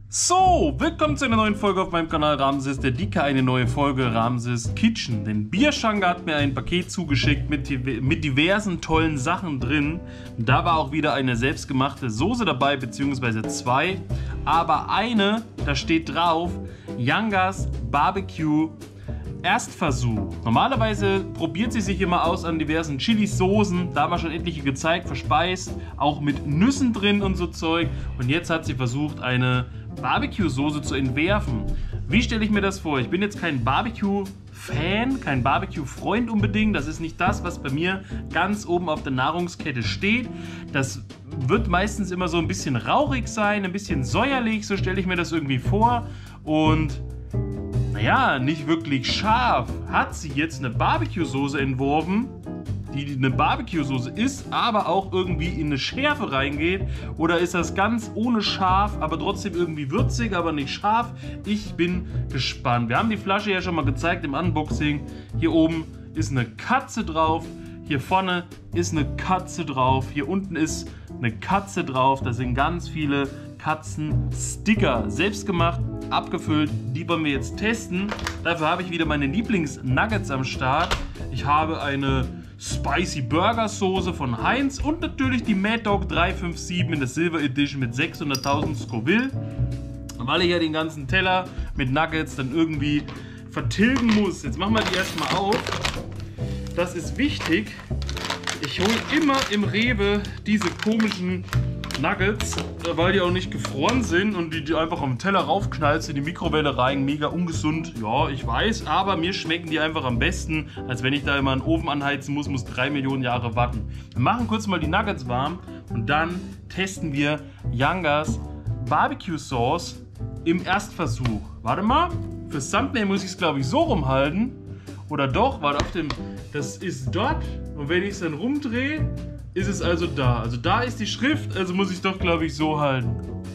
So, willkommen zu einer neuen Folge auf meinem Kanal Ramses der Dicke, eine neue Folge Ramses Kitchen. Denn Bierschanga hat mir ein Paket zugeschickt mit diversen tollen Sachen drin. Da war auch wieder eine selbstgemachte Soße dabei, beziehungsweise zwei. Aber eine, da steht drauf, Yangas Barbecue Erstversuch. Normalerweise probiert sie sich immer aus an diversen Chili-Soßen. Da haben wir schon etliche gezeigt, verspeist, auch mit Nüssen drin und so Zeug. Und jetzt hat sie versucht, eine Barbecue-Soße zu entwerfen. Wie stelle ich mir das vor? Ich bin jetzt kein Barbecue-Fan, kein Barbecue-Freund unbedingt. Das ist nicht das, was bei mir ganz oben auf der Nahrungskette steht. Das wird meistens immer so ein bisschen rauchig sein, ein bisschen säuerlich, so stelle ich mir das irgendwie vor. Und naja, nicht wirklich scharf. Hat sie jetzt eine Barbecue-Soße entworfen, die eine Barbecue-Soße ist, aber auch irgendwie in eine Schärfe reingeht? Oder ist das ganz ohne scharf, aber trotzdem irgendwie würzig, aber nicht scharf? Ich bin gespannt. Wir haben die Flasche ja schon mal gezeigt im Unboxing. Hier oben ist eine Katze drauf. Hier vorne ist eine Katze drauf. Hier unten ist eine Katze drauf. Da sind ganz viele Katzensticker. Selbst gemacht, abgefüllt. Die wollen wir jetzt testen. Dafür habe ich wieder meine Lieblings-Nuggets am Start. Ich habe eine Spicy Burger Soße von Heinz und natürlich die Mad Dog 357 in der Silver Edition mit 600.000 Scoville. Weil ich ja den ganzen Teller mit Nuggets dann irgendwie vertilgen muss. Jetzt machen wir die erstmal auf. Das ist wichtig. Ich hole immer im Rewe diese komischen Nuggets, weil die auch nicht gefroren sind und die einfach am Teller raufknallst, in die Mikrowelle rein, mega ungesund. Ja, ich weiß, aber mir schmecken die einfach am besten, als wenn ich da immer einen Ofen anheizen muss 3 Millionen Jahre warten. Wir machen kurz mal die Nuggets warm und dann testen wir Yangas Barbecue Sauce im Erstversuch. Warte mal, fürs Thumbnail muss ich es glaube ich so rumhalten. Oder doch, warte, auf dem, das ist dort und wenn ich es dann rumdrehe, ist es also da. Also da ist die Schrift, also muss ich es doch, glaube ich, so halten.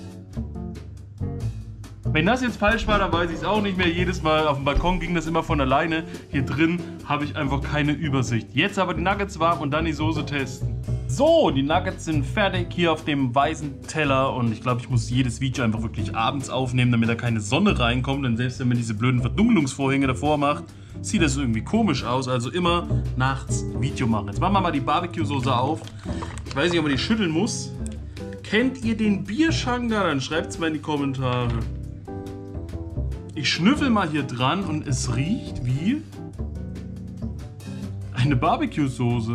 Wenn das jetzt falsch war, dann weiß ich es auch nicht mehr. Jedes Mal auf dem Balkon ging das immer von alleine. Hier drin habe ich einfach keine Übersicht. Jetzt aber die Nuggets warm und dann die Soße testen. So, die Nuggets sind fertig hier auf dem weißen Teller. Und ich glaube, ich muss jedes Video einfach wirklich abends aufnehmen, damit da keine Sonne reinkommt. Denn selbst wenn man diese blöden Verdunkelungsvorhänge davor macht, sieht das irgendwie komisch aus, also immer nachts Video machen. Jetzt machen wir mal die Barbecue-Soße auf. Ich weiß nicht, ob man die schütteln muss. Kennt ihr den Bierschanga? Dann schreibt es mal in die Kommentare. Ich schnüffel mal hier dran und es riecht wie eine Barbecue-Soße.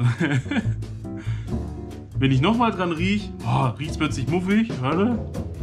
Wenn ich nochmal dran rieche, riecht es plötzlich muffig. Warte.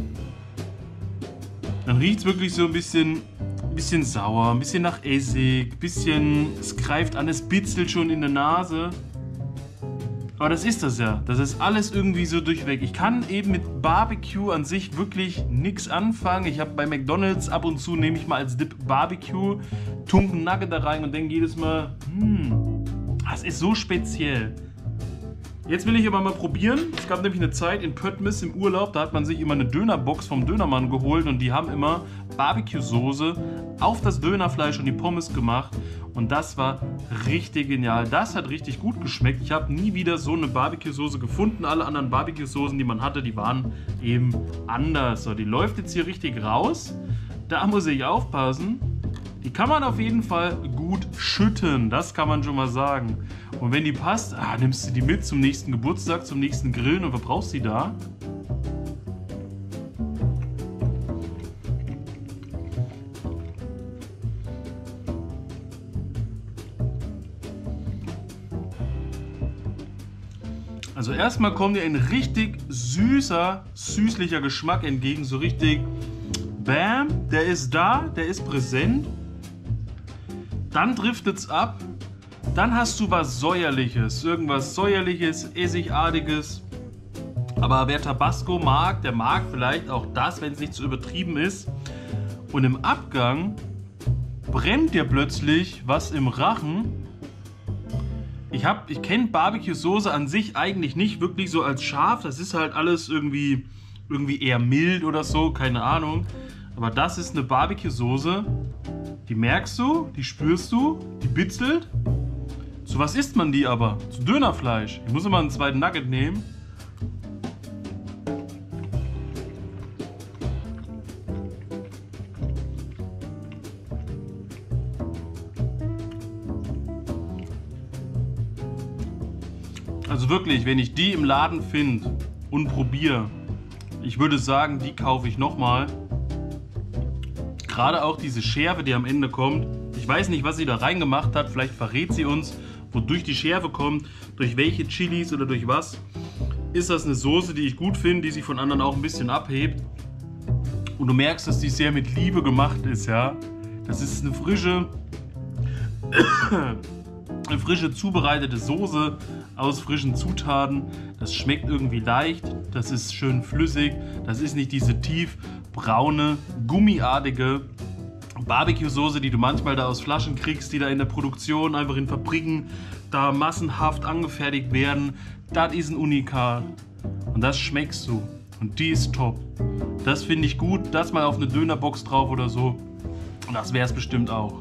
Dann riecht es wirklich so ein bisschen sauer, ein bisschen nach Essig, es greift an, es bitzelt schon in der Nase. Aber das ist das ja. Das ist alles irgendwie so durchweg. Ich kann eben mit Barbecue an sich wirklich nichts anfangen. Ich habe bei McDonald's ab und zu, nehme ich mal als Dip Barbecue, tunke einen Nugget da rein und denke jedes Mal, das ist so speziell. Jetzt will ich aber mal probieren. Es gab nämlich eine Zeit in Pöttmis im Urlaub, da hat man sich immer eine Dönerbox vom Dönermann geholt und die haben immer Barbecue-Soße auf das Dönerfleisch und die Pommes gemacht und das war richtig genial. Das hat richtig gut geschmeckt. Ich habe nie wieder so eine Barbecue-Soße gefunden. Alle anderen Barbecue-Soßen, die man hatte, die waren eben anders. So, die läuft jetzt hier richtig raus. Da muss ich aufpassen. Die kann man auf jeden Fall gut schütten, das kann man schon mal sagen. Und wenn die passt, nimmst du die mit zum nächsten Geburtstag, zum nächsten Grillen und verbrauchst sie da. Also erstmal kommt dir ein richtig süßlicher Geschmack entgegen, so richtig bam, der ist da, der ist präsent. Dann driftet es ab, dann hast du was Säuerliches, irgendwas Säuerliches, Essigartiges. Aber wer Tabasco mag, der mag vielleicht auch das, wenn es nicht zu übertrieben ist. Und im Abgang brennt dir plötzlich was im Rachen. Ich kenne Barbecue-Soße an sich eigentlich nicht wirklich so als scharf. Das ist halt alles irgendwie eher mild oder so, keine Ahnung. Aber das ist eine Barbecue-Soße. Die merkst du, die spürst du, die bitzelt. Zu was isst man die aber? Zu Dönerfleisch. Ich muss immer einen zweiten Nugget nehmen. Also wirklich, wenn ich die im Laden finde und probiere, ich würde sagen, die kaufe ich nochmal. Gerade auch diese Schärfe, die am Ende kommt. Ich weiß nicht, was sie da reingemacht hat. Vielleicht verrät sie uns, wodurch die Schärfe kommt, durch welche Chilis oder durch was. Ist das eine Soße, die ich gut finde, die sich von anderen auch ein bisschen abhebt. Und du merkst, dass die sehr mit Liebe gemacht ist, ja. Das ist eine frische zubereitete Soße aus frischen Zutaten. Das schmeckt irgendwie leicht, das ist schön flüssig, das ist nicht diese tief braune, gummiartige Barbecue-Soße, die du manchmal da aus Flaschen kriegst, die da in der Produktion einfach in Fabriken da massenhaft angefertigt werden. Das ist ein Unikat und das schmeckst du und die ist top. Das finde ich gut, das mal auf eine Dönerbox drauf oder so. Und das wäre es bestimmt auch.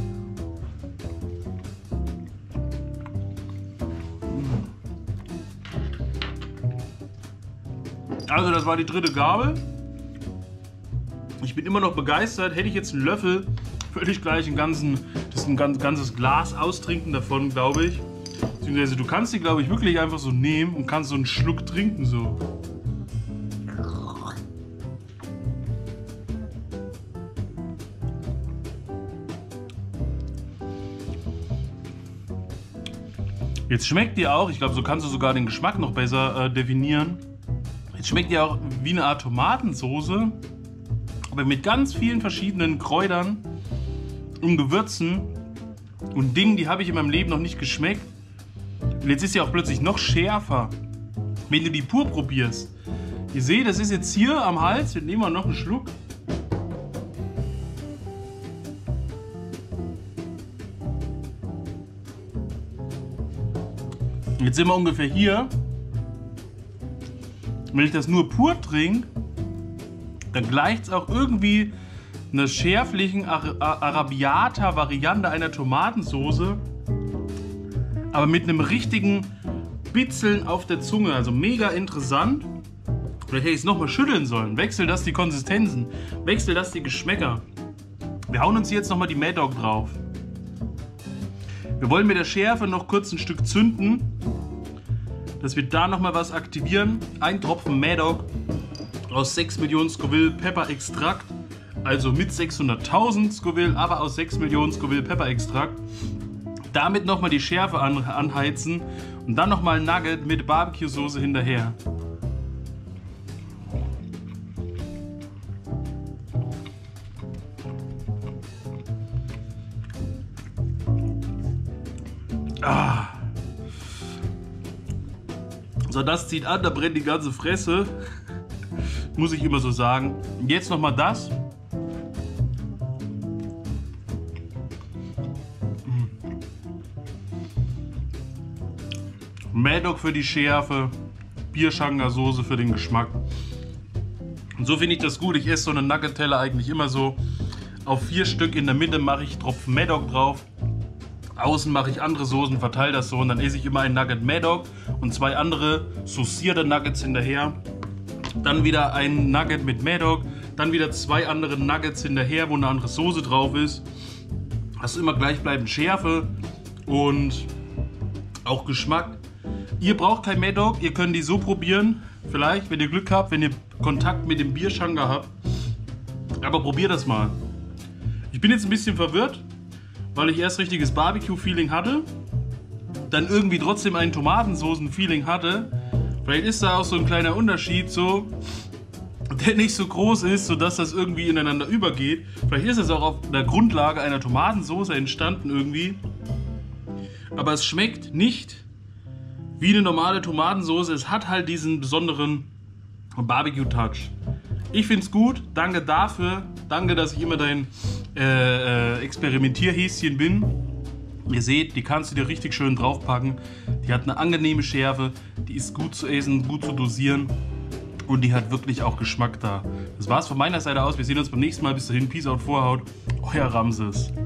Also das war die dritte Gabel. Ich bin immer noch begeistert. Hätte ich jetzt einen Löffel, würde ich gleich ein ganzes Glas austrinken davon, glaube ich. Beziehungsweise du kannst die, glaube ich, wirklich einfach so nehmen und kannst so einen Schluck trinken so. Jetzt schmeckt die auch, ich glaube, so kannst du sogar den Geschmack noch besser definieren. Jetzt schmeckt die auch wie eine Art Tomatensoße, aber mit ganz vielen verschiedenen Kräutern und Gewürzen und Dingen, die habe ich in meinem Leben noch nicht geschmeckt. Und jetzt ist sie auch plötzlich noch schärfer, wenn du die pur probierst. Ihr seht, das ist jetzt hier am Hals, wir nehmen mal noch einen Schluck. Jetzt sind wir ungefähr hier. Wenn ich das nur pur trinke, dann gleicht es auch irgendwie einer schärflichen Arrabbiata-Variante einer Tomatensoße, aber mit einem richtigen Bitzeln auf der Zunge. Also mega interessant. Vielleicht hätte ich es nochmal schütteln sollen. Wechsel das die Konsistenzen, wechsel das die Geschmäcker. Wir hauen uns jetzt nochmal die Mad Dog drauf. Wir wollen mit der Schärfe noch kurz ein Stück zünden, dass wir da nochmal was aktivieren. Ein Tropfen Mad Dog aus 6 Millionen Scoville Pepper Extrakt, also mit 600.000 Scoville, aber aus 6 Millionen Scoville Pepper Extrakt. Damit nochmal die Schärfe anheizen und dann nochmal ein Nugget mit Barbecue-Soße hinterher. Ah. So, das zieht an, da brennt die ganze Fresse. Muss ich immer so sagen. Jetzt nochmal das. Mad Dog für die Schärfe, Bierschanker-Soße für den Geschmack. Und so finde ich das gut. Ich esse so eine Nugget-Teller eigentlich immer so. Auf 4 Stück in der Mitte mache ich Tropfen Mad Dog drauf. Außen mache ich andere Soßen, verteile das so und dann esse ich immer ein Nugget Mad Dog und 2 andere saucierte Nuggets hinterher. Dann wieder ein Nugget mit Mad Dog, dann wieder 2 andere Nuggets hinterher, wo eine andere Soße drauf ist. Hast du immer gleichbleibend Schärfe und auch Geschmack. Ihr braucht kein Mad Dog, ihr könnt die so probieren. Vielleicht, wenn ihr Glück habt, wenn ihr Kontakt mit dem Bierschanker habt. Aber probiert das mal. Ich bin jetzt ein bisschen verwirrt, weil ich erst richtiges Barbecue-Feeling hatte, dann irgendwie trotzdem ein Tomatensoßen-Feeling hatte. Vielleicht ist da auch so ein kleiner Unterschied, so, der nicht so groß ist, sodass das irgendwie ineinander übergeht. Vielleicht ist es auch auf der Grundlage einer Tomatensoße entstanden irgendwie. Aber es schmeckt nicht wie eine normale Tomatensoße. Es hat halt diesen besonderen Barbecue-Touch. Ich finde es gut. Danke dafür. Danke, dass ich immer dein Experimentierhäschen bin. Ihr seht, die kannst du dir richtig schön draufpacken. Die hat eine angenehme Schärfe. Die ist gut zu essen, gut zu dosieren. Und die hat wirklich auch Geschmack da. Das war's von meiner Seite aus. Wir sehen uns beim nächsten Mal. Bis dahin. Peace out, Vorhaut. Euer Ramses.